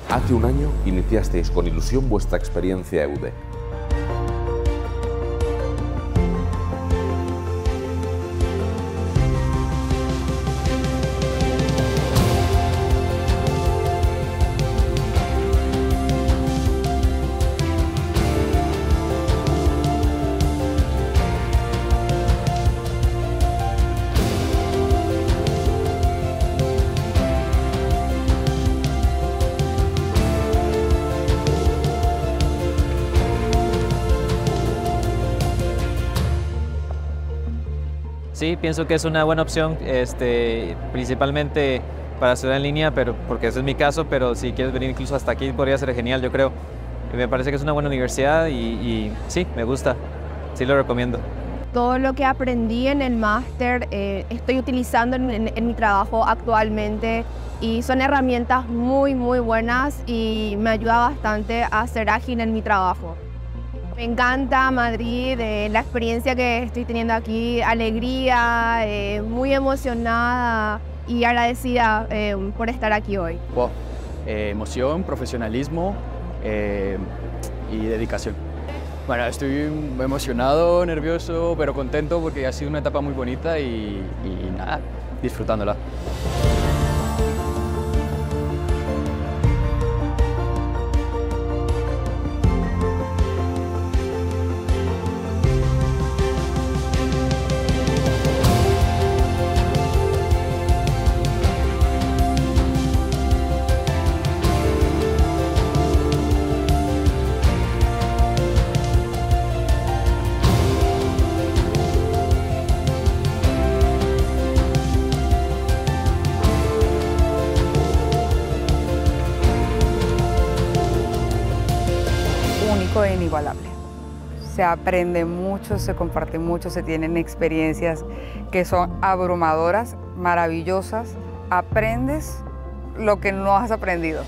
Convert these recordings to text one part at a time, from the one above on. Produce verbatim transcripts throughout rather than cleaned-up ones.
Hace un año iniciasteis con ilusión vuestra experiencia E U D E. Sí, pienso que es una buena opción, este, principalmente para estudiar en línea, pero, porque ese es mi caso, pero si quieres venir incluso hasta aquí podría ser genial, yo creo. Me parece que es una buena universidad y, y sí, me gusta, sí lo recomiendo. Todo lo que aprendí en el máster eh, estoy utilizando en, en, en mi trabajo actualmente y son herramientas muy, muy buenas y me ayuda bastante a ser ágil en mi trabajo. Me encanta Madrid, eh, la experiencia que estoy teniendo aquí, alegría, eh, muy emocionada y agradecida eh, por estar aquí hoy. Wow. Eh, emoción, profesionalismo eh, y dedicación. Bueno, estoy emocionado, nervioso, pero contento porque ha sido una etapa muy bonita y, y nada, disfrutándola. Único e inigualable. Se aprende mucho, se comparte mucho, se tienen experiencias que son abrumadoras, maravillosas. Aprendes lo que no has aprendido.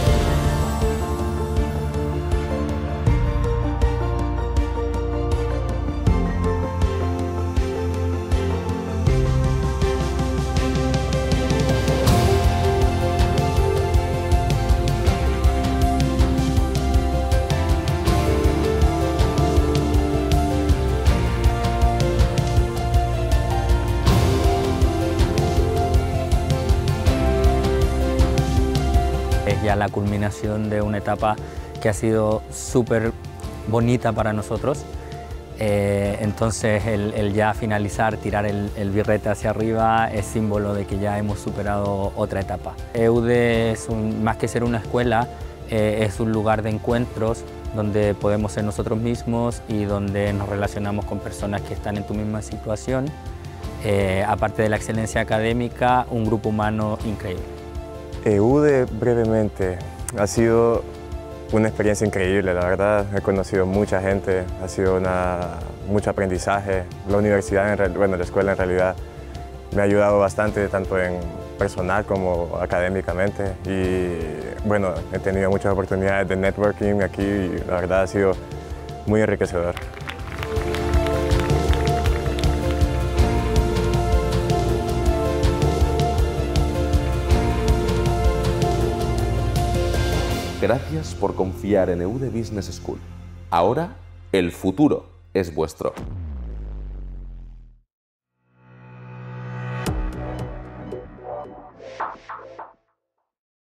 Es ya la culminación de una etapa que ha sido súper bonita para nosotros. Eh, entonces el, el ya finalizar, tirar el, el birrete hacia arriba es símbolo de que ya hemos superado otra etapa. E U D E es un, más que ser una escuela, eh, es un lugar de encuentros donde podemos ser nosotros mismos y donde nos relacionamos con personas que están en tu misma situación. Eh, aparte de la excelencia académica, un grupo humano increíble. E U D E, brevemente, ha sido una experiencia increíble, la verdad. He conocido mucha gente, ha sido una, mucho aprendizaje. La universidad, en, bueno, la escuela en realidad, me ha ayudado bastante, tanto en personal como académicamente. Y bueno, he tenido muchas oportunidades de networking aquí y la verdad ha sido muy enriquecedor. Gracias por confiar en E U D E Business School. Ahora, el futuro es vuestro.